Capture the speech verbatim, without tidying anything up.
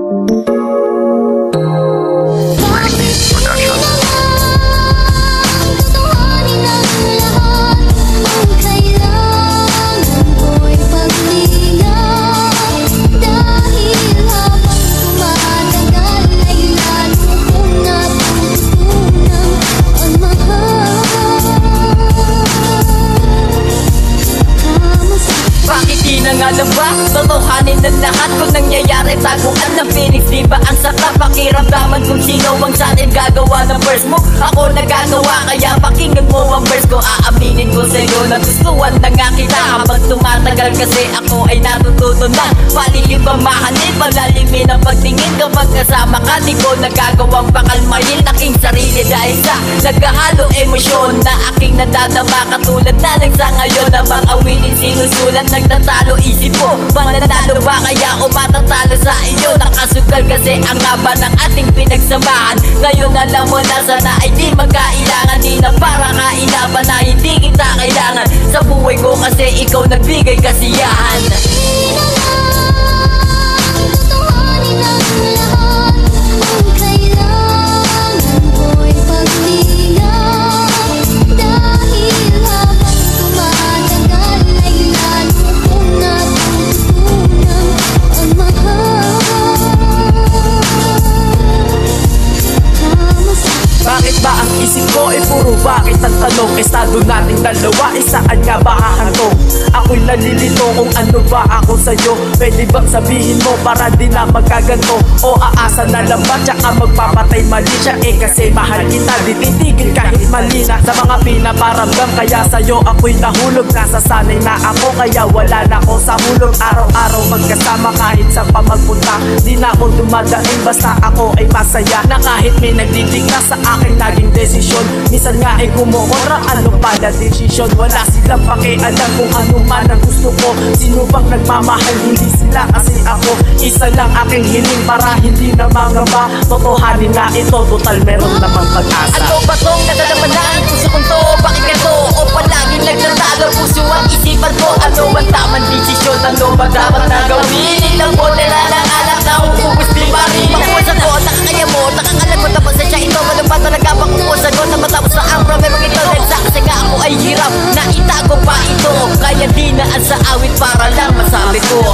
Alam ba, totohanin ng lahat kung nangyayari, taguan ng feelings. Di ba ang sarap pakiramdaman kung sino ang sa'tin gagawa ng verse mo? Ako nagagawa, kaya pakinggan mo ang verse ko. Aaminin ko sa'yo na gustuhan na nga kita. Habang tumatagal kasi ako ay natututo na paligid pa mahalin, palalimin ang pagtingin. Kapag kasama ka, di ko nagagawang pakalmahin aking sarili dahil sa naghahalo emosyon na aking nadadama. Katulad na lang sa ngayon na mga awitin sinusulat, nagtatalo isip ko, mananalo ba kaya o matatalo sa iyo? Nakasugal kasi ang haba ng ating pinagsamahan. Ngayon alam mo na sana ay di magkailangan. Di na para kailaban na hindi kita kailangan sa buhay ko kasi ikaw nagbigay kasiyahan. Bakit ba ang isip ko ay puro bakit ang tanong? Estado nating dalawa, isaan nga ba hahantong? Ako'y nalilito kung ano ba ako sa'yo. Pwede bang sabihin mo para di na magkaganto? O aasa na lang ba tsaka magpapatay mali siya? Eh kasi mahal kita, di titigil kahit mali na sa mga pinaparamdam. Kaya sa'yo ako'y nahulog, nasasanay na ako kaya wala na ako sa hulog. Araw-araw magkasama kahit sa pa magpunta, di na ako dumadaing basta ako ay masaya. Na kahit may nagdidikta sa aking naging desisyon, minsan nga ay gumukontra, ano pala desisyon? Wala silang pakialam kung ano man ang gusto ko. Sino bang nagmamahal? Hindi sila kasi ako. Isa lang aking hiling para hindi na mangamba. Totohanin na ito, total meron namang pag-asa. Ano ba tong nadalaman na ang puso kong to? Bakit ganito? O palaging nagtatalo puso ang isipan ko? Ano ba tamang desisyon? Ano ba dapat na gawin? Ilang bote na lang alak na uubos di ba rin? Makuwasan ko, nakakaya mo, nakakalag mo tapos sa siya ito. Ano ba talaga pakukusan ko na matapos na ang problema ito? Dahil sa kasi nga ako ay hirap na itago pa ito. Kaya di naan sa awit para lang masabi ko.